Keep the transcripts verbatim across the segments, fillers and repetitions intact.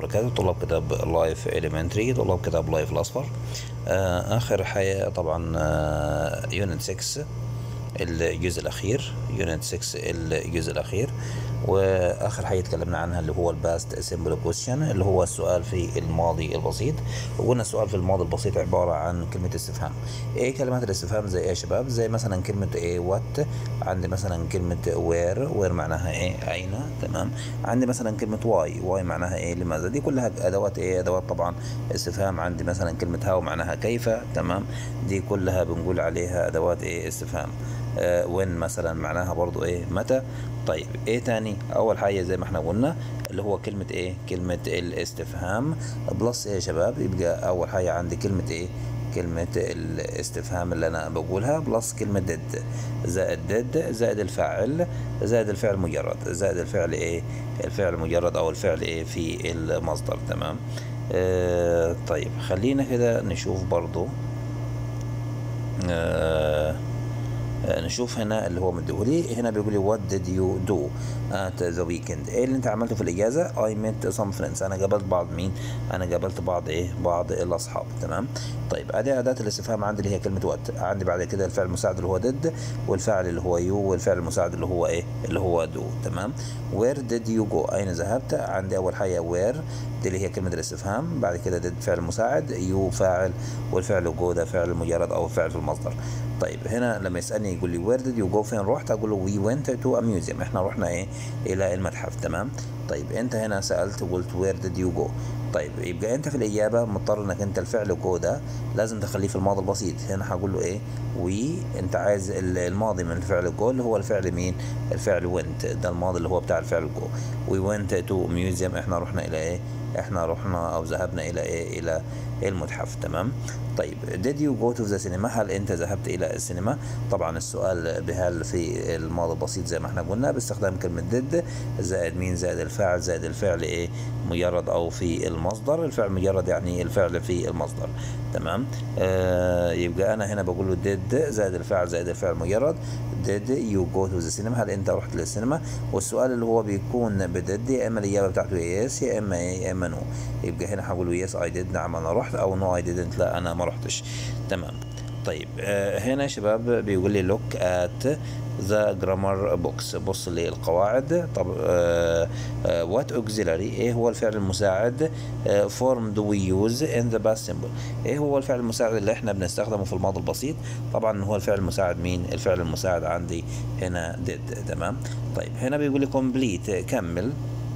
وبركاته. طلاب كتاب لايف إليمنتري، طلاب كتاب لايف الأصفر. آه آخر حاجة طبعا آه يونت ستة الجزء الأخير، يونت ستة الجزء الأخير. واخر حاجه اتكلمنا عنها اللي هو الباست سيمبل كويستشن، اللي هو السؤال في الماضي البسيط. وقلنا السؤال في الماضي البسيط عباره عن كلمه استفهام. ايه كلمات الاستفهام؟ زي ايه يا شباب؟ زي مثلا كلمه ايه وات، عندي مثلا كلمه وير، وير معناها ايه اين، تمام. عندي مثلا كلمه واي، واي معناها ايه لماذا. دي كلها ادوات ايه ادوات طبعا استفهام. عندي مثلا كلمه هاو معناها كيف، تمام. دي كلها بنقول عليها ادوات ايه استفهام. آه وين مثلا معناها برضو ايه متى. طيب ايه تاني؟ اول حاجه زي ما احنا قلنا اللي هو كلمه ايه كلمه الاستفهام بلس ايه يا شباب. يبقى اول حاجه عندي كلمه ايه كلمه الاستفهام اللي انا بقولها بلس كلمه ديد، زائد ديد زائد الفاعل زائد الفعل مجرد، زائد الفعل ايه الفعل مجرد او الفعل ايه في المصدر، تمام. آه طيب خلينا كده نشوف برضو. آه نشوف هنا اللي هو مديهولي. هنا بيقول لي what did you do at the weekend. ايه اللي انت عملته في الاجازه؟ I met some friends. انا قابلت بعض مين؟ انا قابلت بعض ايه بعض الاصحاب، تمام. طيب ادي اداه الاستفهام عندي اللي هي كلمه what. عندي بعد كده الفعل المساعد اللي هو did، والفعل اللي هو you، والفعل المساعد اللي هو ايه اللي هو do، تمام. where did you go؟ اين ذهبت؟ عندي اول حاجه where دي اللي هي كلمه الاستفهام، بعد كده did فعل مساعد، you فاعل، والفعل go ده فعل مجرد او فعل في المصدر. طيب هنا لما يسالني يقول لي where did you go، فين رحت؟ اقول له we went to a museum. احنا رحنا ايه الى المتحف، تمام. طيب انت هنا سالت قلت where did you go. طيب يبقى انت في الاجابه مضطر انك انت الفعل جو ده لازم تخليه في الماضي البسيط. هنا هقول له ايه وي، انت عايز الماضي من الفعل جو اللي هو الفعل مين الفعل went، ده الماضي اللي هو بتاع الفعل جو. we went to a museum، احنا رحنا الى ايه احنا رحنا او ذهبنا الى ايه الى المتحف، تمام. طيب did you go to the cinema؟ هل انت ذهبت الى السينما؟ طبعا السؤال بهل في الماضي البسيط زي ما احنا قلنا باستخدام كلمه did زائد مين زائد الفاعل زائد الفعل ايه مجرد او في المصدر. الفعل مجرد يعني الفعل في المصدر، تمام. آه يبقى انا هنا بقول له did زائد الفاعل زائد الفعل مجرد did you go to the cinema، هل انت رحت للسينما؟ والسؤال اللي هو بيكون بدد يا اما الاجابه بتاعته yes يا اما ايه يا اما no. يبقى هنا هقول له yes I did، نعم انا رحت، او no I didn't، لا انا ما رحتش، تمام. طيب آه هنا يا شباب بيقول لي look at the grammar box، بص للقواعد. طب آه آه what auxiliary، ايه هو الفعل المساعد آه form do we use in the past simple، ايه هو الفعل المساعد اللي احنا بنستخدمه في الماضي البسيط؟ طبعا هو الفعل المساعد مين الفعل المساعد عندي هنا did، تمام. طيب هنا بيقول لي complete كمل،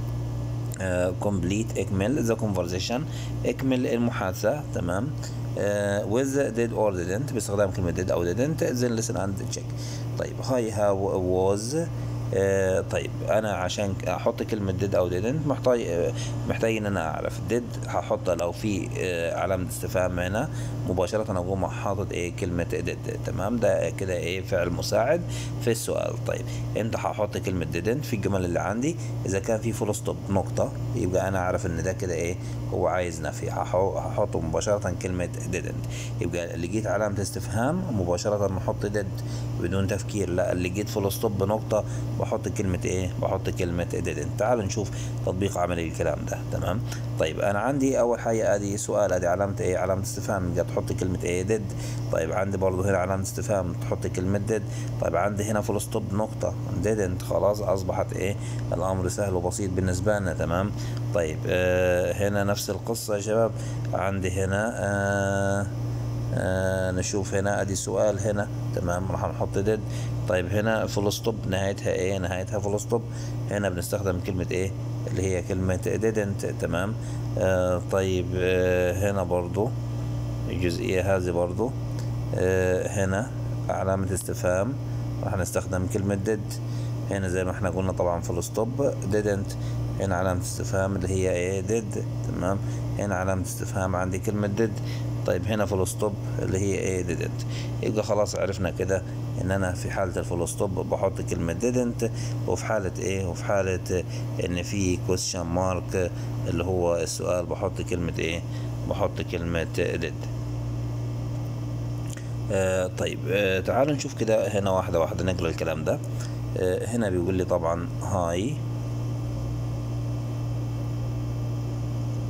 complete اكمل the conversation اكمل المحادثة، تمام. uh, with did or didn't باستخدام كلمة did أو didn't then listen and check. طيب hi how was آه طيب انا عشان احط كلمه did او didn't محتاج آه محتاج ان انا اعرف did هحط لو في آه علامه استفهام هنا مباشره اقوم حاطط ايه كلمه did، تمام. ده كده ايه فعل مساعد في السؤال. طيب امتى هحط كلمه didn't؟ في الجمل اللي عندي اذا كان في فول ستوب نقطه يبقى انا اعرف ان ده كده ايه هو عايز نفي، هحط مباشره كلمه didn't. يبقى اللي جيت علامه استفهام مباشره نحط did بدون تفكير، لا اللي جيت فول ستوب بنقطه بحط كلمة ايه بحط كلمة didn't. تعالوا نشوف تطبيق عملي للكلام ده، تمام. طيب انا عندي اول حاجة ادي سؤال، ادي علامة ايه علامة استفهام جت تحط كلمة ايه did. طيب عندي برضو هنا علامة استفهام تحط كلمة did. طيب عندي هنا فول ستوب نقطة didn't، خلاص اصبحت ايه الامر سهل وبسيط بالنسبة لنا، تمام. طيب آه هنا نفس القصة يا شباب. عندي هنا آه آه نشوف هنا ادي سؤال هنا، تمام، راح نحط did. طيب هنا فول ستوب نهايتها ايه نهايتها فول ستوب، هنا بنستخدم كلمة ايه اللي هي كلمة didn't، تمام. آه طيب آه هنا برضو الجزئية هذه برضو آه هنا علامة استفهام راح نستخدم كلمة did. هنا زي ما احنا قلنا طبعا فول ستوب didn't، هنا علامة استفهام اللي هي ايه did، تمام. هنا علامة استفهام عندي كلمة did. طيب هنا فول ستوب اللي هي ايه didn't. يبقى خلاص عرفنا كده ان انا في حالة الفول ستوب بحط كلمة didn't، وفي حالة ايه وفي حالة ان في question mark اللي هو السؤال بحط كلمة ايه بحط كلمة did. آه طيب آه تعالوا نشوف كده هنا واحدة واحدة نقرأ الكلام ده. آه هنا بيقول لي طبعا هاي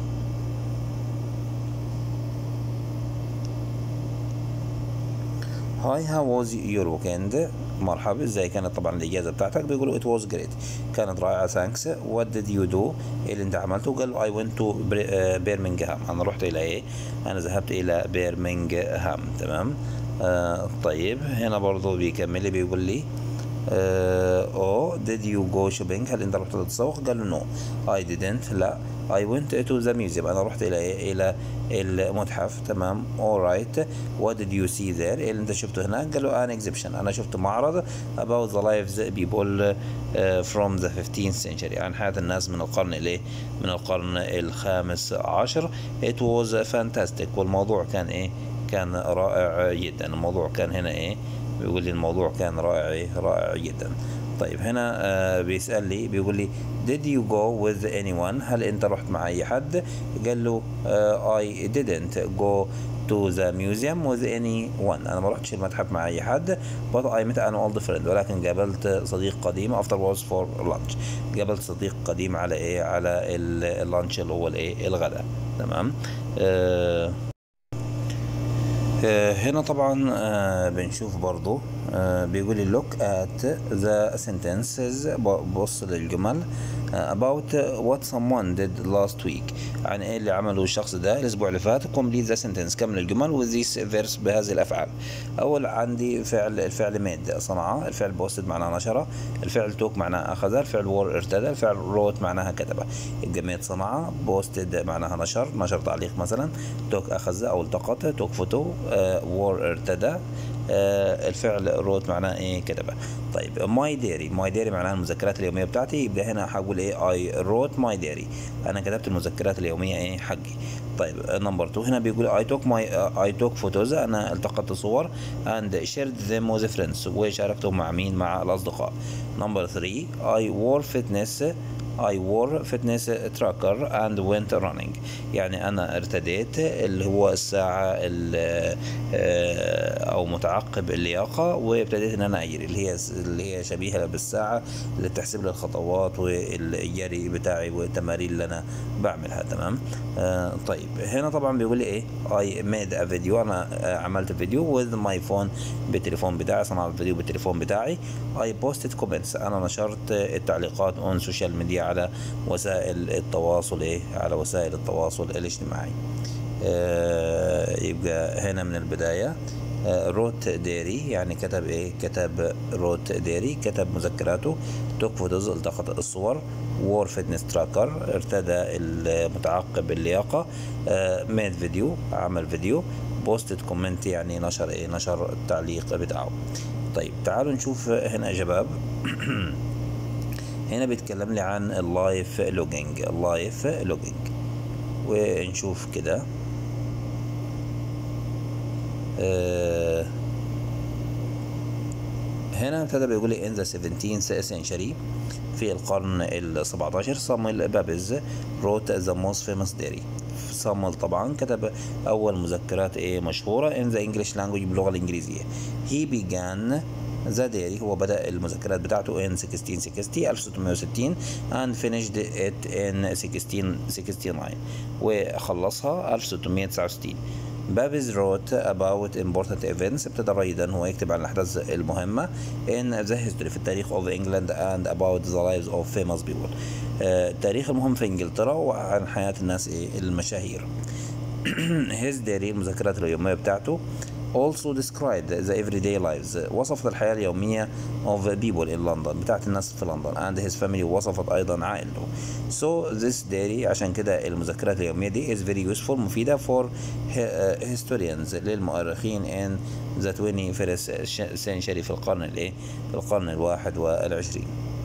هاي هاو was your weekend؟ مرحبا، ازاي كانت طبعا الاجازه بتاعتك؟ بيقولوا it was great، كانت رائعه. thanks. what did you do؟ ايه اللي انت عملته؟ قال I went to برمنغهام، انا رحت الى ايه؟ انا ذهبت الى برمنغهام. تمام. آه طيب هنا برضو بيكمل لي بيقول لي او did you go shopping؟ هل انت رحت تتسوق؟ قال له no I didn't، لا. I went to the museum، انا رحت الى ايه؟ الى المتحف. تمام. alright. what did you see there؟ ايه اللي انت شفته هناك؟ قال له an exhibition، انا شفت معرض about the lives people from the fifteenth century، عن حياة الناس من القرن الايه؟ من القرن الخامس عشر. it was fantastic، والموضوع كان ايه؟ كان رائع جدا. الموضوع كان هنا ايه؟ بيقول لي الموضوع كان رائع ايه؟ رائع جدا. طيب هنا آه بيسأل لي بيقول لي did you go with anyone؟ هل انت رحت مع اي حد؟ قال له آه I didn't go to the museum with anyone، انا ما رحتش المتحف مع اي حد. but I met an old friend، ولكن قابلت صديق قديم afterwards for lunch، قابلت صديق قديم على ايه؟ على اللانش اللي هو الايه؟ الغداء. تمام. آه هنا طبعا آه بنشوف برضو آه بيقول لي look at the sentences، بص للجمل آه about what someone did last week، عن ايه اللي عمله الشخص ده الاسبوع اللي فات. complete the sentence، كمل الجمل with this verse، بهذه الافعال. اول عندي فعل الفعل made صنعه، الفعل posted معناها نشره، الفعل took معناها اخذ، الفعل wore ارتدى، الفعل wrote معناها كتب. يبقى made صنعه، posted معناها نشر، نشر تعليق مثلا، took اخذ او التقط، took فوتو، وور ارتدى، آه الفعل روت معناه ايه؟ كتبه. طيب ماي ديري، ماي ديري معناها المذكرات اليوميه بتاعتي، يبقى هنا هقول ايه؟ اي روت ماي ديري، انا كتبت المذكرات اليوميه ايه؟ حقي. طيب نمبر اتنين هنا بيقول اي توك ماي اي توك فوتوز، انا التقطت صور اند شيرد ذيم وذ فريندز، وشاركتهم مع مين؟ مع الاصدقاء. نمبر تلاتة اي وور فيتنس I wore fitness tracker and went running، يعني أنا ارتديت اللي هو الساعة أو متعقب اللياقة، وابتديت إن أنا أجري، اللي هي اللي هي شبيهة بالساعة اللي بتحسب لي الخطوات والجري بتاعي والتمارين اللي أنا بعملها. تمام. آه طيب هنا طبعا بيقول لي إيه؟ I made a video، أنا عملت فيديو with my phone، بالتليفون بتاعي، صنعت فيديو بالتليفون بتاعي. I posted comments، أنا نشرت التعليقات on social media، على وسائل التواصل ايه؟ على وسائل التواصل الاجتماعي. آه يبقى هنا من البداية آه روت ديري، يعني كتب ايه؟ كتب روت ديري، كتب مذكراته. توك فوتوز، التقط الصور. وور فيتنس تراكر، ارتدى المتعقب اللياقة. آه ميد فيديو، عمل فيديو. بوستد كومنت، يعني نشر ايه؟ نشر التعليق بتاعه. طيب تعالوا نشوف هنا يا شباب. هنا بيتكلم لي عن اللايف لوجينج، اللايف لوجينج، ونشوف كده. آه هنا ابتدى بيقول لي in the seventeenth century، في القرن السبعة عشر، صامويل بابيز wrote the most famous diary. صامويل طبعا كتب أول مذكرات إيه؟ مشهورة in the English language، باللغة الإنجليزية. he began ذا ديري، هو بدأ المذكرات بتاعته in sixteen sixty، ألف وستمائة وستين، and finished it in sixteen sixty-nine، وخلصها ألف وستمائة وتسعة وستين. بابيز wrote about important events، ابتدى ريدا هو يكتب عن الأحداث المهمة in the history، في التاريخ of England and about the lives of famous people، التاريخ المهم في إنجلترا وعن حياة الناس إيه؟ المشاهير. his diary، المذكرات اليومية بتاعته also described the everyday lives، وصفت الحياة اليومية of people in London، بتاعت الناس في لندن، and his family، وصفت أيضا عائلته. so this diary، عشان كده المذكرات اليومية دي is very useful، مفيدة for historians، للمؤرخين in the twenty-first century، في القرن الايه؟ في القرن الواحد والعشرين.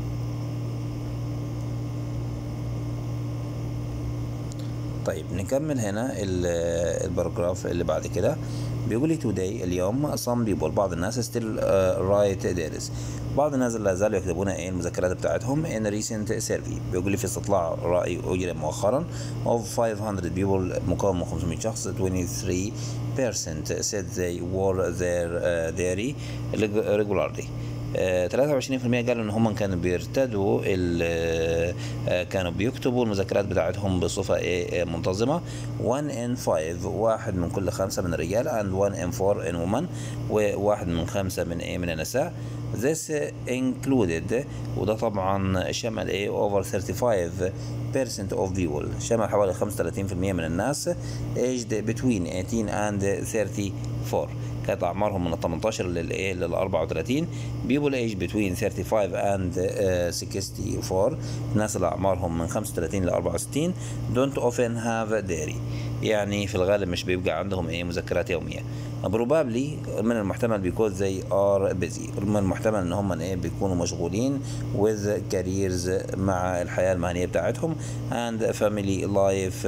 طيب نكمل هنا الباراجراف اللي بعد كده. بيقول لي today، اليوم some people، بعض الناس still uh, write diaries، بعض الناس لا زالوا يكتبون ايه؟ المذكرات بتاعتهم in recent survey. بيقول لي في استطلاع رأي أجري مؤخرا of five hundred people، مكون من خمسمائة شخص، twenty-three percent said they wore their uh, diary regularly. ثلاثة وعشرين في المية قالوا ان هم كانوا بيرتدوا آه كانوا بيكتبوا المذكرات بتاعتهم بصفة ايه منتظمة. one in five واحد من كل خمسة من الرجال and one in four in women وواحد من خمسة من ايه من النساء. This included وده طبعا شمل ايه over thirty-five percent of people شمل حوالي خمسة وثلاثين في المية من الناس aged between eighteen and thirty-four كانت أعمارهم من تمنتاشر للإيه لل أربعة وثلاثين. people aged between thirty-five and sixty-four الناس اللي أعمارهم من خمسة وثلاثين ل أربعة وستين don't often have dairy يعني في الغالب مش بيبقى عندهم إيه مذكرات يومية. probably من المحتمل because they are busy من المحتمل إن هم إيه بيكونوا مشغولين with careers مع الحياة المهنية بتاعتهم and family life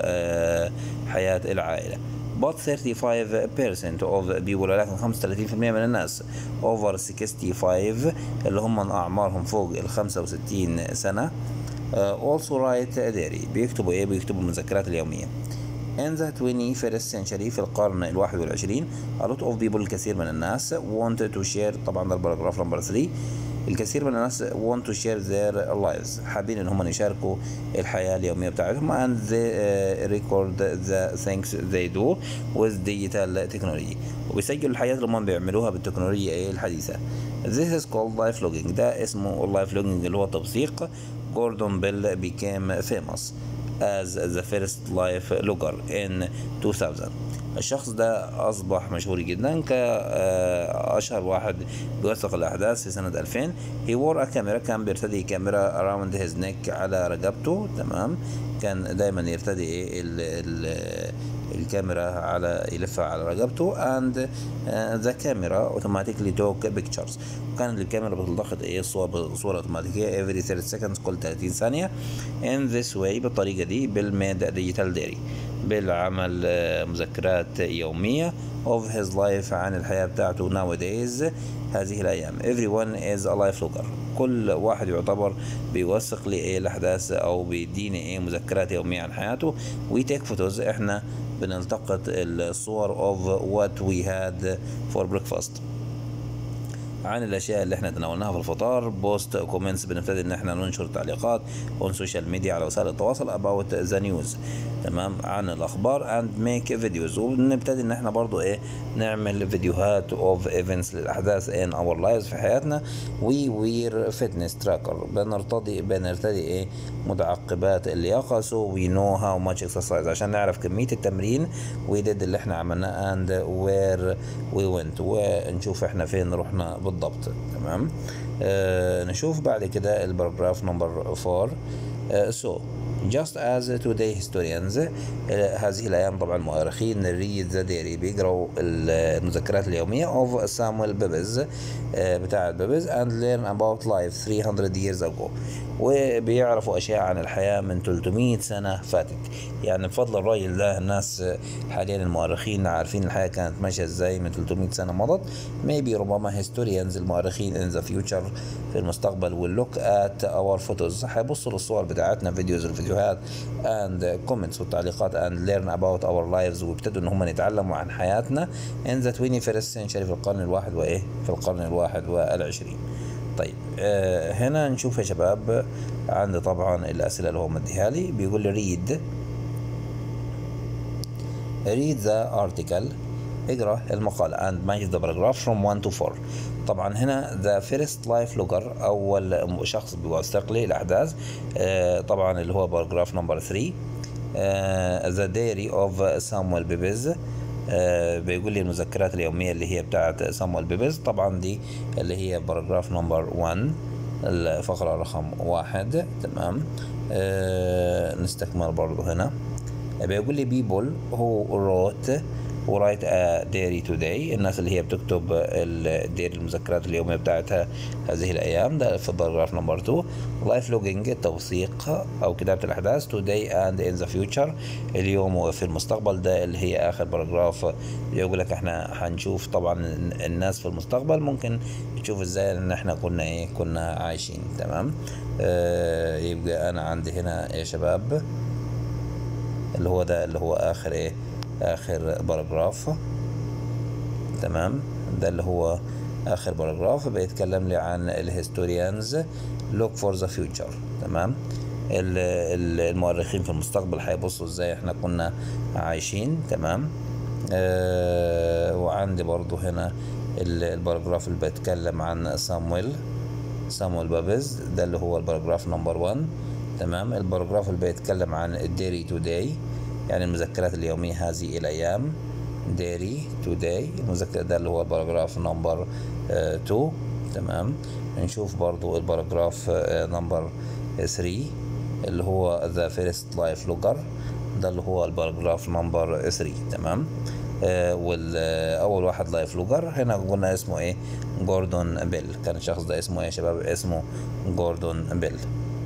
وحياة العائلة. but thirty-five percent of people ولكن خمسة وثلاثين في المية من الناس over sixty-five اللي هم أعمارهم فوق ال خمسة وستين سنة uh, also write dairy بيكتبوا إيه بيكتبوا المذكرات اليومية. in the twenty-first century في القرن الواحد والعشرين a lot of people الكثير من الناس wanted to share طبعا ده الباراجراف نمبر ثلاثة الكثير من الناس want to share their lives حابين ان هم يشاركوا الحياة اليومية بتاعتهم and they uh, record the things they do with digital technology وبيسجلوا الحياة اللي هم بيعملوها بالتكنولوجيا الحديثة. This is called live logging ده اسمه live logging اللي هو توثيق. Gordon Bell became famous as the first live logger in two thousand الشخص ده أصبح مشهور جدا كأشهر واحد بيوثق الأحداث في سنة ألفين. he wore a camera كان بيرتدي كاميرا around his neck على رقبته تمام كان دايما يرتدي إيه ال ال الكاميرا على يلفها على رقبته and uh, the camera automatically took pictures وكان الكاميرا بتلتقط ايه صور صورة اوتوماتيكية every thirty seconds كل ثلاثين ثانية. in this way بالطريقة دي بالميد ديجيتال ديري بالعمل مذكرات يومية of his life عن الحياة بتاعته nowadays هذه الأيام. everyone is a life logger كل واحد يعتبر بيوثق لي ايه الأحداث أو بيديني ايه مذكرات يومية عن حياته. we take photos احنا بنلتقط الصور of what we had for breakfast عن الاشياء اللي احنا تناولناها في الفطار. بوست كومنتس بنبتدي ان احنا ننشر تعليقات اون سوشيال ميديا على وسائل التواصل about the news تمام عن الاخبار and make videos وبنبتدي ان احنا برضو ايه نعمل فيديوهات of events للاحداث in our lives في حياتنا. we wear fitness tracker بنرتدي بنرتدي ايه متعقبات اللياقه so we know how much exercise عشان نعرف كميه التمرين we did اللي احنا عملناه and where we went ونشوف احنا فين رحنا بالضبط تمام. آه نشوف بعد كده الباراجراف نمبر four. آه so just as today historians آه هذه الأيام طبعا مؤرخين read the diary بيقرأوا المذكرات اليومية of Samuel Pepys آه بتاع بيبز and learn about life three hundred years ago وبيعرفوا أشياء عن الحياة من ثلاثمية سنة فاتت. يعني بفضل الراجل ده الناس حاليا المؤرخين عارفين الحياة كانت ماشية ازاي من ثلاثمية سنة مضت. maybe ربما historians المؤرخين in the future في المستقبل will look at our photos هيبصوا للصور بتاعتنا فيديوز الفيديوهات and comments والتعليقات and learn about our lives ويبتدوا ان هم يتعلموا عن حياتنا in the twenty-first century في القرن الواحد وايه في القرن الواحد والعشرين. طيب آه هنا نشوف يا شباب عندي طبعا الأسئلة اللي هو مديها لي. بيقول لي read read the article اقرأ المقال and match the paragraph from one to four. طبعا هنا the first life logger أول شخص بيوثق لي الأحداث آه طبعا اللي هو paragraph number three آه the diary of Samuel Pepys آه بيقول لي المذكرات اليومية اللي هي بتاعت سامويل بيبز طبعا دي اللي هي باراجراف نمبر واحد الفقرة رقم واحد تمام. آه نستكمل برضو هنا بيقول لي people who wrote ورايت ديري توداي الناس اللي هي بتكتب الديري المذكرات اليومية بتاعتها هذه الأيام ده في الباراجراف نمبر two. لايف لوجينج التوثيق أو كتابة الأحداث today and in the future اليوم وفي المستقبل ده اللي هي آخر باراجراف يقول لك احنا هنشوف طبعا الناس في المستقبل ممكن تشوف ازاي ان احنا كنا ايه كنا عايشين تمام. آه يبقى أنا عندي هنا يا شباب اللي هو ده اللي هو آخر ايه آخر باراجراف تمام ده اللي هو اخر باراجراف بيتكلم لي عن الهيستوريانز look for the future. تمام. المؤرخين في المستقبل هيبصوا ازاي احنا كنا عايشين. تمام. آه وعندي برضو هنا الباراجراف اللي بيتكلم عن سامويل سامويل بابز، ده اللي هو الباراجراف نمبر واحد. تمام. الباراجراف اللي بيتكلم عن الديري توداي، يعني المذكرات اليومية هذه الأيام. ديري توداي المذكرة، ده اللي هو الباراجراف نمبر اتنين. تمام. نشوف برضو الباراجراف نمبر ثلاثة اللي هو ذا فيرست لايف لوجر، ده اللي هو الباراجراف نمبر ثلاثة. تمام. آه والاول واحد لايف لوجر هنا قلنا اسمه ايه؟ جوردون بيل. كان الشخص ده اسمه ايه يا شباب؟ اسمه جوردون بيل.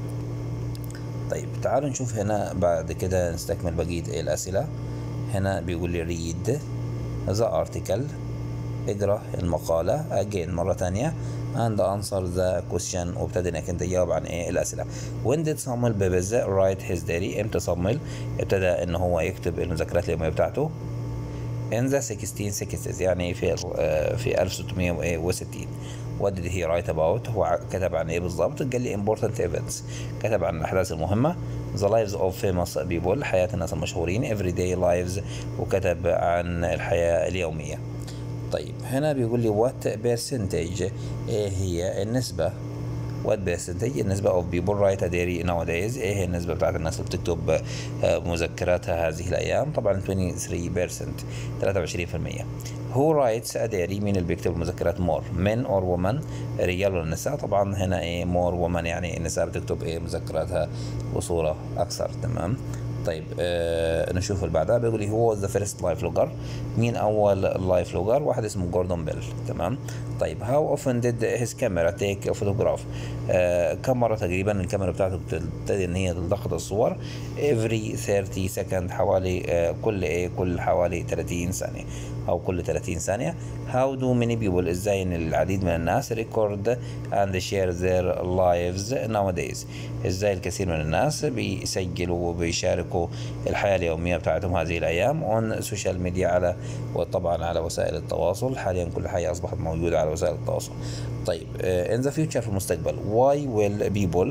طيب تعالوا نشوف هنا بعد كده نستكمل بقية ايه الاسئلة. هنا بيقول لي read the article، اقرا المقالة again مرة تانية and answer the question، وابتدي انك انت تجاوب عن ايه الاسئلة. when did Samuel Pepys write his diary؟ امتى صامويل ابتدى ان هو يكتب المذكرات اليومية بتاعته؟ in the sixteen sixties، يعني في في ألف وستمية وستين. what did he write about؟ هو كتب عن ايه بالظبط؟ قال لي important events، كتب عن الاحداث المهمة. the lives of famous people، حياة الناس المشهورين. everyday lives، وكتب عن الحياة اليومية. طيب هنا بيقول لي what percentage، ايه هي النسبة؟ what percentage النسبة of people write a diary nowadays، ايه هي النسبة بتاعت الناس اللي بتكتب مذكراتها هذه الأيام؟ طبعا ثلاثة وعشرين بالمية، ثلاثة وعشرين بالمية. who writes a diary، مين اللي بيكتب مذكرات؟ more men or women، رجال ولا نساء؟ طبعا هنا ايه more women، يعني النساء بتكتب ايه مذكراتها بصورة أكثر. تمام. طيب آه نشوف اللي بعدها. بيقول لي هو ذا فيرست لايف لوجر، مين اول لايف لوجر؟ واحد اسمه جوردون بيل. تمام. طيب هاو اوفن ديد هيز كاميرا تيك فوتوغراف، كم مره تقريبا الكاميرا بتاعته بتبتدي ان هي تلتقط الصور؟ افري ثلاثين سكند، حوالي آه كل ايه كل حوالي ثلاثين ثانيه او كل ثلاثين ثانيه. هاو دو ماني بيبول، ازاي ان العديد من الناس ريكورد اند شير ذير لايفز ناودايز، ازاي الكثير من الناس بيسجلوا وبيشاركوا الحياة اليومية بتاعتهم هذه الأيام on السوشيال ميديا، على وطبعا على وسائل التواصل. حاليا كل حاجة أصبحت موجودة على وسائل التواصل. طيب in the future، في المستقبل why will people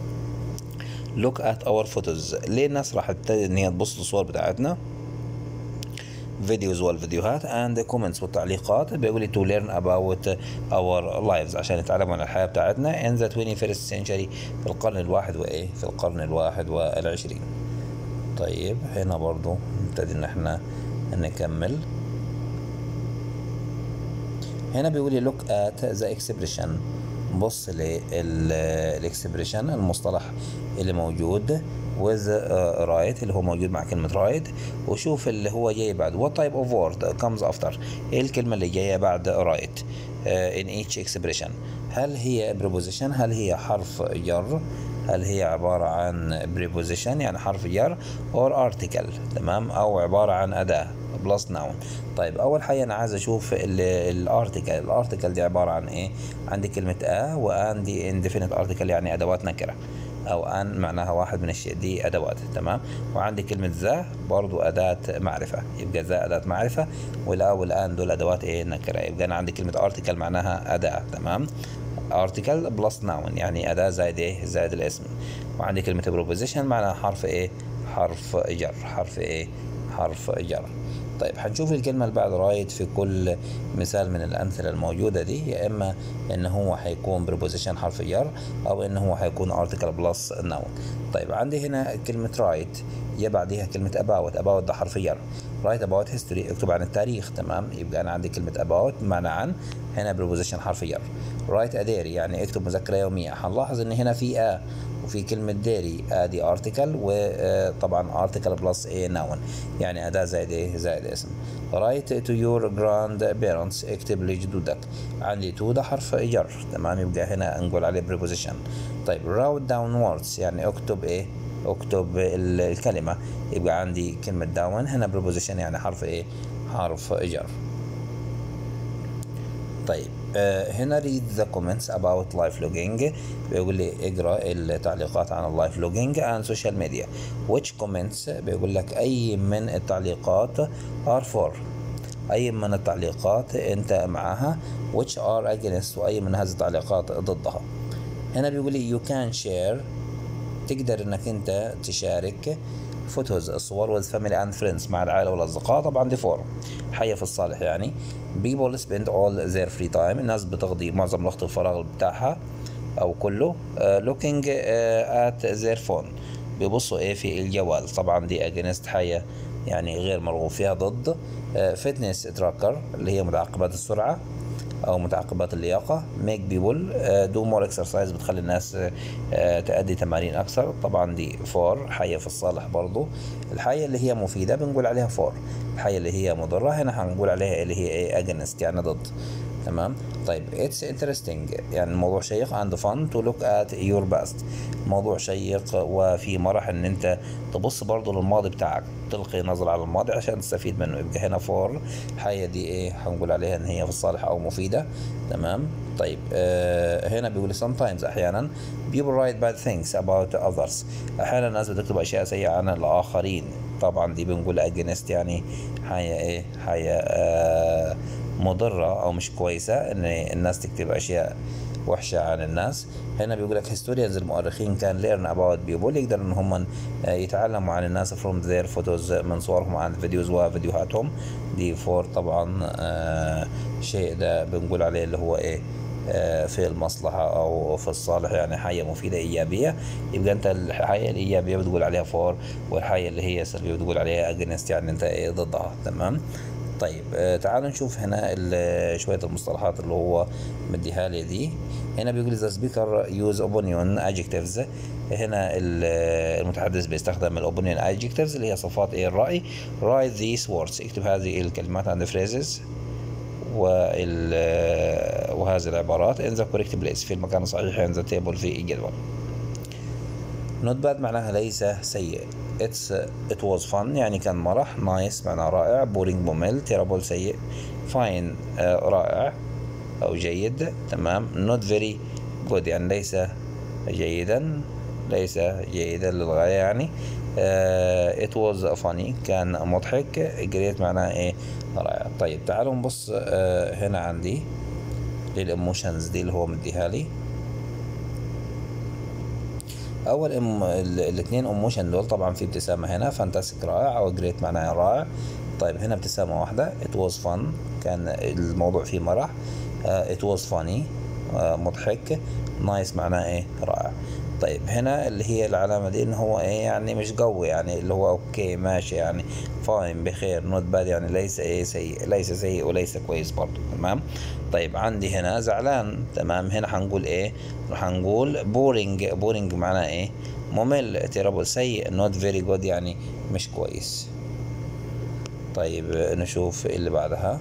look at our photos، ليه الناس راح تبتدي إن هي تبص للصور بتاعتنا؟ فيديوز والفيديوهات and comments والتعليقات. بيقول لي to learn about our lives، عشان يتعلموا عن الحياة بتاعتنا in the twenty-first century، في القرن الواحد وإيه في القرن الواحد والعشرين. طيب هنا برضو نبتدي ان احنا نكمل. هنا بيقول لي look at the expression، بص للاكسبريشن المصطلح اللي موجود with uh, right اللي هو موجود مع كلمة right، وشوف اللي هو جاي بعد what type of word comes after، ايه الكلمة اللي جاية بعد right uh, in each expression. هل هي preposition، هل هي حرف جر، هل هي عبارة عن preposition يعني حرف جر or article. تمام. او عبارة عن أداة plus noun. طيب اول حاجة انا عايز اشوف الارتيكل. الارتيكل دي عبارة عن ايه؟ عندي كلمة ا وعندي indefinite article يعني ادوات نكرة، او ان معناها واحد من الشيء، دي ادوات. تمام. وعندي كلمة ذا برضو اداة معرفة، يبقى ذا اداة معرفة، والا والان دول ادوات ايه نكرة. يبقى انا عندي كلمة article معناها اداة. تمام. article plus noun يعني أداة زائد إيه؟ زائد الاسم. وعندي كلمة preposition معناها حرف إيه؟ حرف جر. حرف إيه؟ حرف جر. طيب هنشوف الكلمة اللي بعد رايت في كل مثال من الأمثلة الموجودة دي، يا إما إن هو هيكون preposition حرف جر، أو إن هو هيكون article plus noun. طيب عندي هنا كلمة رايت يا بعديها كلمة about. about ده حرف جر. write about history اكتب عن التاريخ. تمام. يبقى أنا عندي كلمة about معنى عن، هنا preposition حرف جر. write a diary يعني اكتب مذكرة يومية. هنلاحظ إن هنا في a وفي كلمة ديري، ادي ارتكل وطبعا ارتكل بلس ايه نون يعني اداة زائد ايه زائد اسم. write to your grandparents اكتب لجدودك. عندي to ده حرف جر. تمام. يبقى هنا نقول عليه preposition. طيب write downwards يعني اكتب ايه اكتب الكلمة. يبقى عندي كلمة down هنا preposition يعني حرف ايه حرف جر. طيب آه هنا read the comments about life logging بيقول لي اقرا التعليقات عن اللايف لوجينج and social media. which comments بيقول لك اي من التعليقات are for أي من التعليقات أنت معها which are against، وأي من هذه التعليقات ضدها. هنا بيقول لي you can share، تقدر انك انت تشارك فوتوز الصور with family and friends مع العائلة والأصدقاء. طبعا دي فور حية في الصالح يعني. people spend all their free time، الناس بتقضي معظم الوقت الفراغ بتاعها أو كله uh, looking uh, at their phone، بيبصوا ايه في الجوال. طبعا دي against حية يعني غير مرغوب فيها، ضد. فتنس uh, تراكر اللي هي متعقبات السرعة او متعقبات اللياقه. make people uh, do more exercise، بتخلي الناس uh, تأدي تمارين اكثر. طبعا دي فور حية في الصالح برضو. الحية اللي هي مفيدة بنقول عليها فور، الحية اللي هي مضرة هنا هنقول عليها اللي هي ايه against يعني ضد. تمام. طيب it's interesting يعني الموضوع شيق and fun to look at your past، موضوع شيق وفي مرح ان انت تبص برضو للماضي بتاعك، تلقي نظرة على الماضي عشان تستفيد منه. يبقى هنا فور الحية دي ايه هنقول عليها ان هي في الصالح او مفيدة. تمام. طيب آه هنا بيقول sometimes احيانا people write bad things about others، احيانا الناس بتكتب اشياء سيئة عن الاخرين. طبعا دي بنقول against يعني حاجة ايه حاجة آه مضرة او مش كويسة ان الناس تكتب اشياء وحشة عن الناس. هنا بيقول لك historians المؤرخين كان learn about people، يقدر ان هم يتعلموا عن الناس from their photos من صورهم عن فيديوز وفيديوهاتهم. دي فور طبعا آه شيء ده بنقول عليه اللي هو ايه آه في المصلحة او في الصالح يعني حاجة مفيدة ايجابية. يبقى انت الحاجة الايجابية بتقول عليها فور، والحاجة اللي هي سلبية بتقول عليها against يعني انت ايه ضدها. تمام. طيب آه تعالوا نشوف هنا شوية المصطلحات اللي هو مديها لي دي. هنا بيقول the speaker use opinion adjectives، هنا المتحدث بيستخدم الopinion adjectives اللي هي صفات ايه الرأي. write these words، اكتب هذه الكلمات and phrases وال وهذه العبارات in the correct place، في المكان الصحيح in the table في الجدول. not bad معناها ليس سيء. it's it was fun يعني كان مرح. nice معناها رائع. boring ممل. terrible سيء. fine آه رائع أو جيد. تمام. not very good يعني ليس جيدا، ليس جيدا للغاية يعني. uh, it was funny كان مضحك. great معناها ايه رائع. طيب تعالوا نبص uh, هنا عندي للإيموشنز دي اللي هو مديها لي. اول ام الاثنين ايموشن دول طبعا في ابتسامه هنا فانتاستيك رائع او جريت معناها رائع. طيب هنا ابتسامه واحده it was fun كان الموضوع فيه مرح. uh, it was funny uh, مضحك. nice معناه ايه رائع. طيب هنا اللي هي العلامه دي ان هو ايه يعني مش قوي يعني اللي هو اوكي ماشي يعني فاين بخير. نوت باد يعني ليس ايه سيء، ليس سيء وليس كويس برضو. تمام. طيب عندي هنا زعلان. تمام. هنا هنقول ايه راح نقول بورينج. بورينج معناه ايه ممل. تيرابل سيء. نوت فيري جود يعني مش كويس. طيب نشوف اللي بعدها.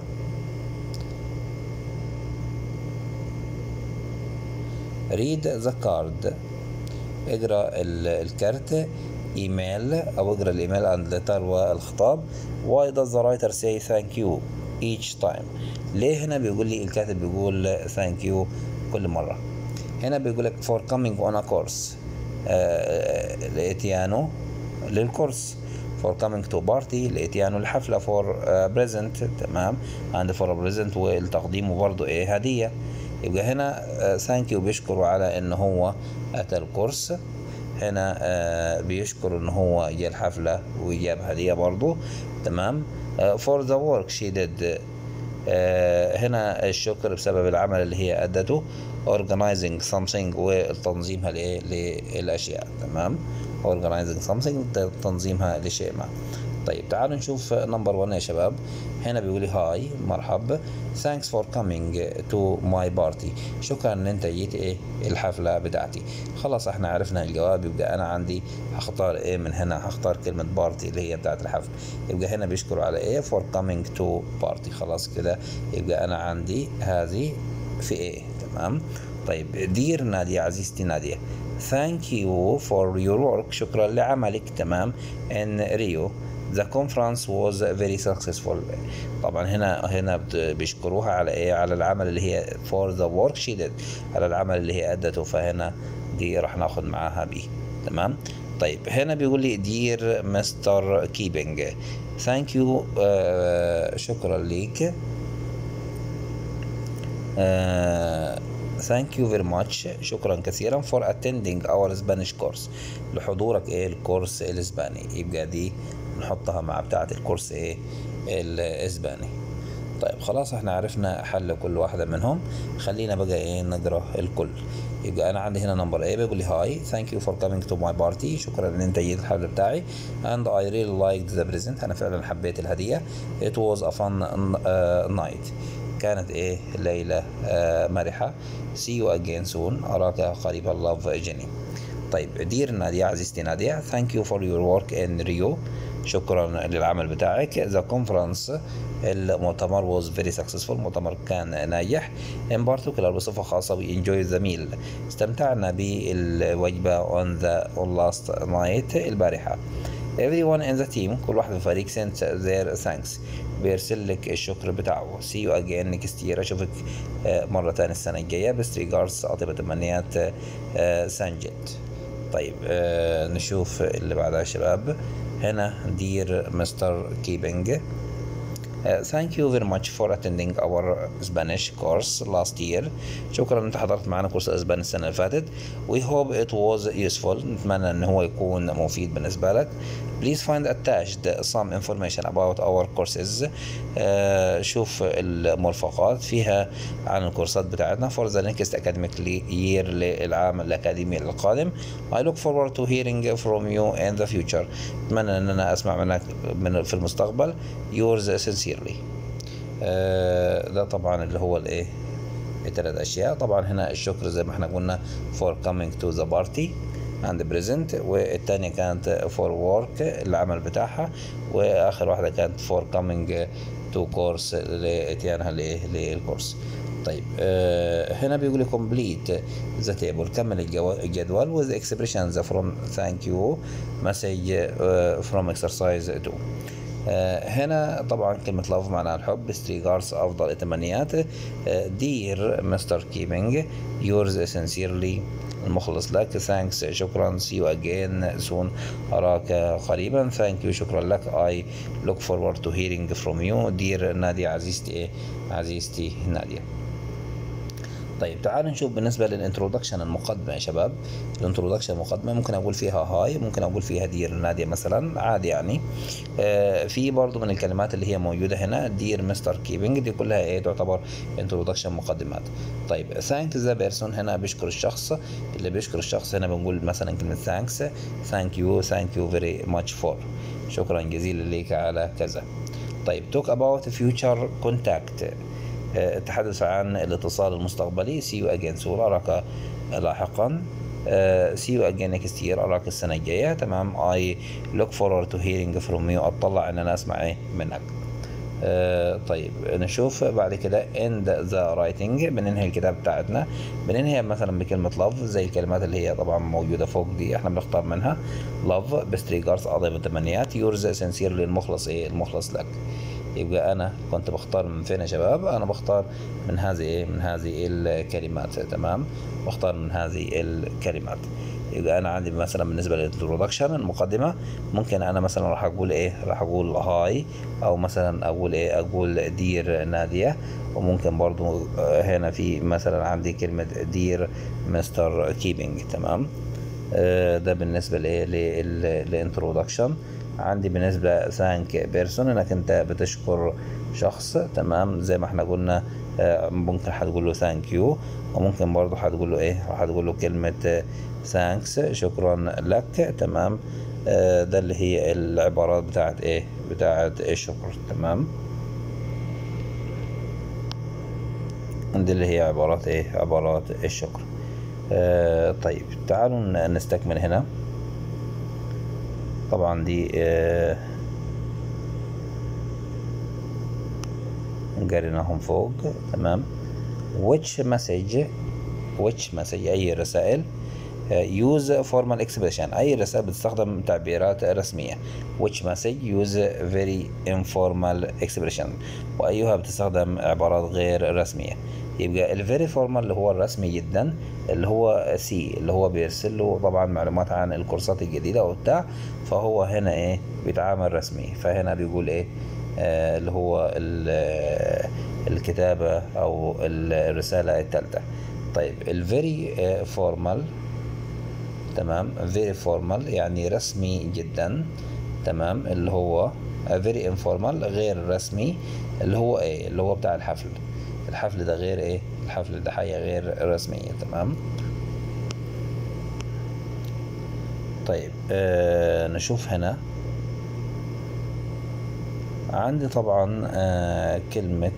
read the card اقرا الكارت. ايميل او اقرا الايميل and letter والخطاب. why does the writer say thank you each time؟ ليه هنا بيقول لي الكاتب بيقول thank you كل مرة؟ هنا بيقول لك for coming on a course آه لاتيانو للكورس. for coming to party لاتيانو الحفلة. for uh, present. تمام. and for a present والتقديم برضو ايه هدية. يبقى هنا ثانك يو بيشكروا على ان هو اتى الكورس. هنا آه بيشكر ان هو جاء الحفلة وجاب هدية برضو. تمام. آه for the work she did آه هنا الشكر بسبب العمل اللي هي ادته. organizing something وتنظيمها لايه للاشياء. تمام. organizing something تنظيمها لشيء ما. طيب تعالوا نشوف نمبر واحد يا شباب. هنا بيقولي هاي مرحب. thanks for coming to my party شكرا ان انت جيت ايه الحفلة بتاعتي. خلاص احنا عرفنا الجواب. يبقى انا عندي هختار ايه من هنا هختار كلمة بارتي اللي هي بتاعت الحفل. يبقى هنا بيشكروا على ايه for coming to party. خلاص كده يبقى انا عندي هذه في ايه. تمام. طيب دير نادية عزيزتي نادية thank you for your work شكرا لعملك. تمام. in Rio the conference was very successful. طبعا هنا هنا بيشكروها على ايه على العمل اللي هي for the work she did على العمل اللي هي ادته. فهنا دي راح ناخد معاها بي. تمام. طيب هنا بيقول لي دير مستر كيبنج ثانك يو، شكرا ليك، ثانك يو فيري ماتش، شكرا كثيرا فور attending اور سبانيش كورس، لحضورك ايه الكورس الاسباني. يبقى دي نحطها مع بتاعة الكورس ايه الاسباني. طيب خلاص احنا عرفنا حل كل واحدة منهم، خلينا بقى ايه نقرا الكل. يبقى انا عندي هنا نمبر ايه بيقول لي هاي ثانك يو فور كامينج تو ماي بارتي، شكرا ان انت جيت الحفل بتاعي. اند اي ريلي لايكد ذا بريزنت، انا فعلا حبيت الهديه. ات واز ا فن نايت، كانت ايه ليله آه مرحه. سي يو اجين سون، اراك قريبا. لاف جيني. طيب دير نادية، عزيزتي نادية، ثانك يو فور يور ورك ان ريو، شكرا للعمل بتاعك. ذا كونفرنس، المؤتمر was very successful، المؤتمر كان ناجح. in particular، بصفة خاصة we enjoyed the meal، استمتعنا بالوجبة on the on last night، البارحة. everyone in the team، كل واحد في الفريق sent their thanks، بيرسل لك الشكر بتاعه. see you again next year، اشوفك مرة تانية السنة الجاية. best regards، أطيب تمنيات سانجت. طيب آه نشوف اللي بعدها يا شباب. هنا دير مستر كيبنج ثانك يو فيري ماتش فور attending our Spanish course last year، شكرا ان انت حضرت معنا كورس اسباني السنه اللي فاتت. we hope it was useful، نتمنى ان هو يكون مفيد بالنسبه لك. please find attached some information about our courses، آه شوف المرفقات فيها عن الكورسات بتاعتنا for the next academic year، للعام الاكاديمي القادم. I look forward to hearing from you in the future، اتمنى ان انا اسمع منك من في المستقبل. yours sincerely، آه ده طبعا اللي هو الايه الثلاث اشياء. طبعا هنا الشكر زي ما احنا قلنا for coming to the party and present، والتانية كانت for work العمل بتاعها، واخر واحدة كانت for coming to course لاتيانها للكورس. طيب آه هنا بيقول لي complete the table، كمل الجدول with expressions from thank you message uh, from exercise two. آه هنا طبعا كلمة love معناها الحب. regards، أفضل التمنيات. آه dear مستر كيبنج yours sincerely، المخلص لك. thanks، شكرا. see you again soon، أراك قريبا. thank you، شكرا لك. I look forward to hearing from you dear نادية، عزيزتي إيه عزيزتي نادية. طيب تعالوا نشوف بالنسبة للانترودكشن، المقدمة يا شباب. الانترودكشن المقدمة ممكن أقول فيها هاي، ممكن أقول فيها دير نادية مثلا، عادي يعني. آه في برضو من الكلمات اللي هي موجودة هنا دير مستر كيبنج، دي كلها إيه تعتبر انترودكشن مقدمات. طيب ثانك ذا بيرسون، هنا بيشكر الشخص، اللي بيشكر الشخص هنا بنقول مثلا كلمة ثانكس، ثانك يو، ثانك يو فيري ماتش فور، شكرا جزيلا ليك على كذا. طيب توك أباوت فيوتشر كونتاكت، التحدث عن الاتصال المستقبلي. see you again soon، أراك لاحقا. see you again next year، أراك السنة الجاية. تمام. I look forward to hearing from you، أطلع أن أنا أسمع إيه منك. uh, طيب نشوف بعد كده end the writing، بننهي الكتاب بتاعتنا. بننهي مثلا بكلمة love، زي الكلمات اللي هي طبعا موجودة فوق دي احنا بنختار منها. love best regards، أطيب التمنيات. yours sincerely، المخلص إيه المخلص لك. يبقى انا كنت بختار من فين يا شباب؟ انا بختار من هذه ايه من هذه الكلمات. تمام، بختار من هذه الكلمات. يبقى انا عندي مثلا بالنسبه للانترودكشن المقدمه، ممكن انا مثلا راح اقول ايه راح اقول هاي، او مثلا اقول ايه اقول دير ناديه. وممكن برضو هنا في مثلا عندي كلمه دير مستر كيبنج. تمام، ده بالنسبه لايه للانترودكشن. عندي بالنسبة ثانك بيرسون، انك انت بتشكر شخص. تمام، زي ما احنا قلنا ممكن هتقول له ثانك يو، وممكن برضو هتقول له ايه هتقول له كلمة ثانكس، شكرا لك. تمام، ده اللي هي العبارات بتاعت ايه بتاعت الشكر. تمام، دي اللي هي عبارات ايه عبارات الشكر. آه طيب تعالوا نستكمل هنا. طبعا دي آه قريناهم فوق. تمام. which message which message أي رسائل. use formal expression، أي رسائل بتستخدم تعبيرات رسمية. which message use very informal expression، وأيها بتستخدم عبارات غير رسمية. يبقى الفيري فورمال اللي هو الرسمي جدا اللي هو سي، اللي هو بيرسل له طبعا معلومات عن الكورسات الجديدة او بتاع، فهو هنا ايه بيتعامل رسمي. فهنا بيقول ايه آه اللي هو الكتابة او الرسالة الثالثة. طيب الفيري فورمال تمام، فيري فورمال يعني رسمي جدا تمام، اللي هو فيري انفورمال غير رسمي، اللي هو ايه اللي هو بتاع الحفل. الحفل ده غير ايه، الحفل ده حاجة غير رسمية تمام. طيب آه نشوف هنا عندي طبعا آه كلمة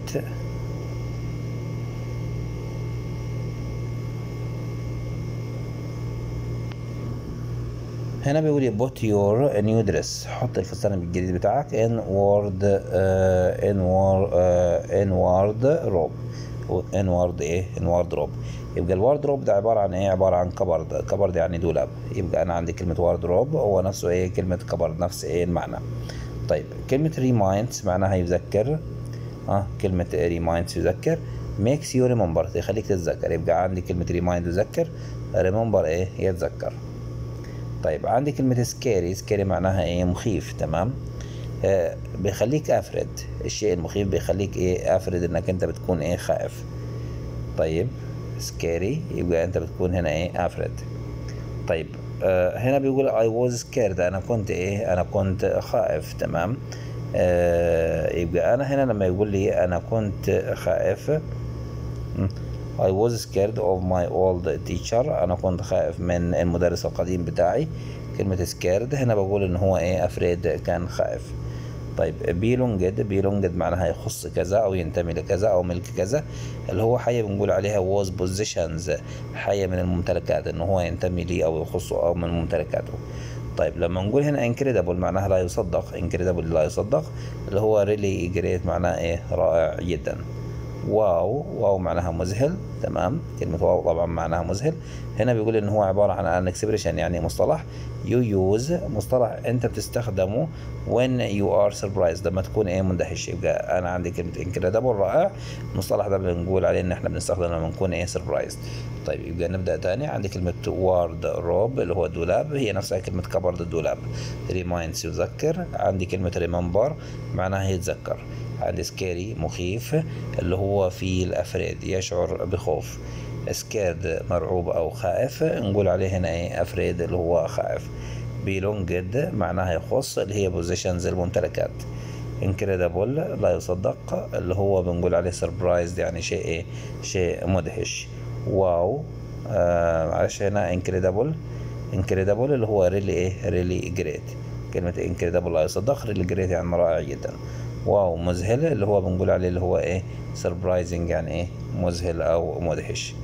هنا بيقول لي put your new dress، حط الفستان الجديد بتاعك in ward uh, in ward uh, in wardrobe. in ward ايه in wardrobe. يبقى الواردروب ده عبارة عن ايه، عبارة عن كبرد. كبرد يعني دولاب. يبقى انا عندي كلمة واردروب هو نفسه ايه كلمة كبرد، نفس ايه المعنى. طيب كلمة reminds معناها يذكر. اه كلمة reminds يذكر. makes you remember يخليك تتذكر. يبقى عندي كلمة remind يذكر، remember ايه يتذكر. طيب عندي كلمة سكيري. سكيري معناها ايه مخيف تمام. آه بيخليك افرد. الشيء المخيف بيخليك ايه افرد، انك انت بتكون ايه خائف. طيب سكيري يبقى انت بتكون هنا ايه افرد. طيب آه هنا بيقول I was scared، انا كنت ايه انا كنت خائف تمام. آه يبقى انا هنا لما يقول لي انا كنت خائف I was scared of my old teacher، أنا كنت خائف من المدرس القديم بتاعي. كلمة scared هنا بقول إن هو إيه afraid، كان خائف. طيب belonged. belonged معناها يخص كذا أو ينتمي لكذا أو ملك كذا، اللي هو حاجة بنقول عليها was possessions، حاجة من الممتلكات، إن هو ينتمي لي أو يخصه أو من ممتلكاته. طيب لما نقول هنا incredible معناها لا يصدق. incredible لا يصدق، اللي هو really great معناها إيه رائع جدا. واو. واو معناها مذهل تمام. كلمة واو طبعا معناها مذهل. هنا بيقول ان هو عبارة عن ان اكسبريشن يعني مصطلح يو يوز، مصطلح انت بتستخدمه when you are surprised لما تكون ايه مندهش. يبقى انا عندي كلمة incredible رائع، المصطلح ده بنقول عليه ان احنا بنستخدمه لما نكون ايه surprised. طيب يبقى نبدأ تاني. عندي كلمة wardrobe اللي هو الدولاب، هي نفسها كلمة كبرد الدولاب. reminds يذكر. عندي كلمة remember معناها يتذكر. عندي سكيري مخيف، اللي هو في الأفريد يشعر بخوف. سكيرد مرعوب أو خائف، نقول عليه هنا إيه أفريد اللي هو خائف. بيلونجد معناها يخص، اللي هي بوزيشنز الممتلكات. انكريدبل لا يصدق، اللي هو بنقول عليه سربرايزد يعني شيء إيه شيء مدهش. واو آه معلش هنا انكريدبل. انكريدبل اللي هو ريلي إيه ريلي جريت. كلمة انكريدبل لا يصدق، ريلي جريت يعني رائع جدا. واو مذهل، اللي هو بنقول عليه اللي هو ايه سربرايزنج يعني ايه مذهل او مدهش.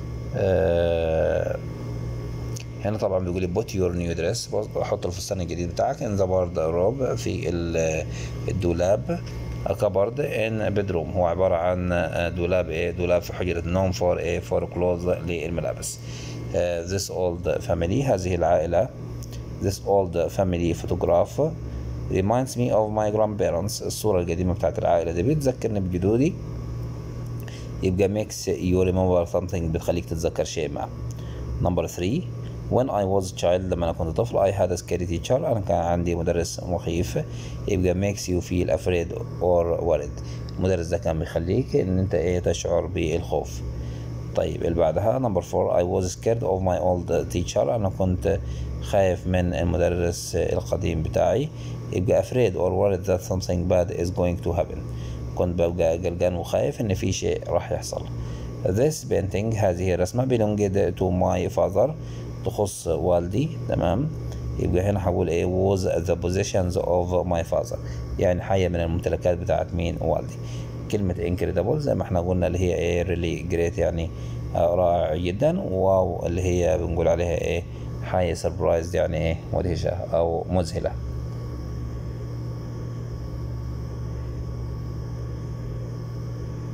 آه هنا طبعا بيقول لي put your new dress، حط الفستان الجديد بتاعك in the wardrobe في الدولاب. كبرد in bedroom هو عبارة عن دولاب ايه دولاب في حجرة النوم for ايه for clothes للملابس. آه this old family هذه العائلة. this old family photograph reminds me of my grandparents، الصورة القديمة بتاعت العائلة دي بتذكرني بجدودي. يبقى makes you remember something بتخليك تتذكر شيء ما. number three when I was a child لما أنا كنت طفل I had a scary teacher، أنا كان عندي مدرس مخيف. يبقى makes you feel afraid or worried، المدرس ده كان بيخليك إن أنت إيه تشعر بالخوف. طيب اللي بعدها number four I was scared of my old teacher، أنا كنت خايف من المدرس القديم بتاعي. يبقى afraid or worried that something bad is going to happen، كنت ببقى قلقان وخايف ان في شيء راح يحصل. this painting هذه الرسمة belonged to my father، تخص والدي تمام. يبقى هنا هقول ايه was the possessions of my father، يعني حاجة من الممتلكات بتاعت مين والدي. كلمة incredible زي ما احنا قلنا اللي هي ايه really great يعني رائع جدا. واو اللي هي بنقول عليها ايه حاجة surprised يعني ايه مدهشة او مذهلة.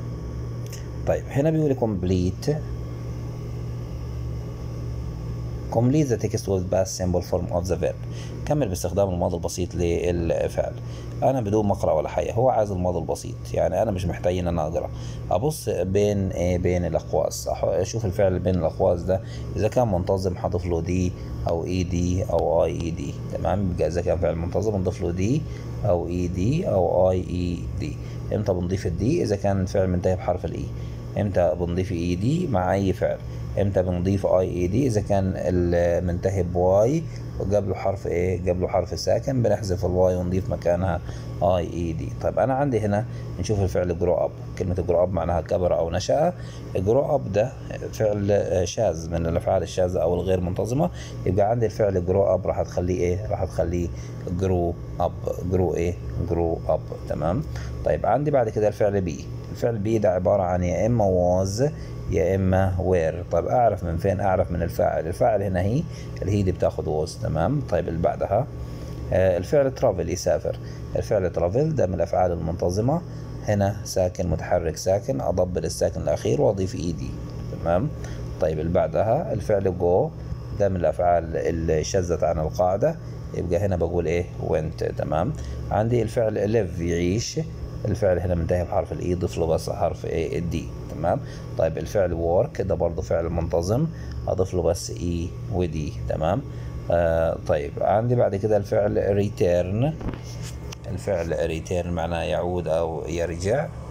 طيب هنا بيقول complete complete the text with past simple form of the verb. كمل باستخدام الماضي البسيط للفعل. انا بدون ما اقرا ولا حاجه، هو عايز الماضي البسيط، يعني انا مش محتاج ان انا اقرا. ابص بين ايه بين الاقواس، اشوف الفعل بين الاقواس ده اذا كان منتظم هضيف له دي او اي دي او اي اي دي. تمام، يبقى اذا كان فعل منتظم نضيف له دي او اي دي او اي اي دي. امتى بنضيف الدي؟ اذا كان الفعل منتهي بحرف الاي. امتى بنضيف اي دي مع اي فعل؟ امتى بنضيف اي اي دي؟ اذا كان المنتهي بواي وقبله حرف ايه؟ قبله حرف ساكن، بنحذف الواي ونضيف مكانها اي اي دي. طيب انا عندي هنا نشوف الفعل جرو اب. كلمة جرو اب معناها كبر او نشأ. جرو اب ده فعل شاذ من الافعال الشاذة او الغير منتظمة، يبقى عندي الفعل جرو اب راح تخليه ايه؟ راح تخليه جرو اب. جرو ايه؟ جرو اب. تمام. طيب عندي بعد كده الفعل بي. الفعل بي ده عبارة عن يا اما واز يا اما وير. طيب اعرف من فين؟ اعرف من الفاعل. الفاعل هنا هي، الهي دي بتاخد ووز. تمام. طيب اللي بعدها آه الفعل ترافل، يسافر. الفعل ترافل ده من الافعال المنتظمه، هنا ساكن متحرك ساكن، اضبط الساكن الاخير واضيف ايدي. تمام. طيب اللي بعدها الفعل جو، ده من الافعال اللي شذت عن القاعده، يبقى هنا بقول ايه؟ went. تمام. عندي الفعل live، يعيش. الفعل هنا منتهي بحرف الاي، ضيف له بس حرف ايه؟ الدي. تمام. طيب الفعل work ده برضه فعل منتظم، اضيف له بس اي ودي. تمام. آه طيب عندي بعد كده الفعل return. الفعل return معناه يعود او يرجع.